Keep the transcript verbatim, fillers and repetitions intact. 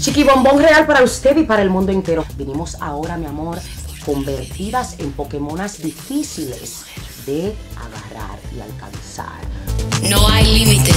Chiquibombón real para usted y para el mundo entero. Vinimos ahora, mi amor, convertidas en Pokémonas difíciles de agarrar y alcanzar. No hay límite.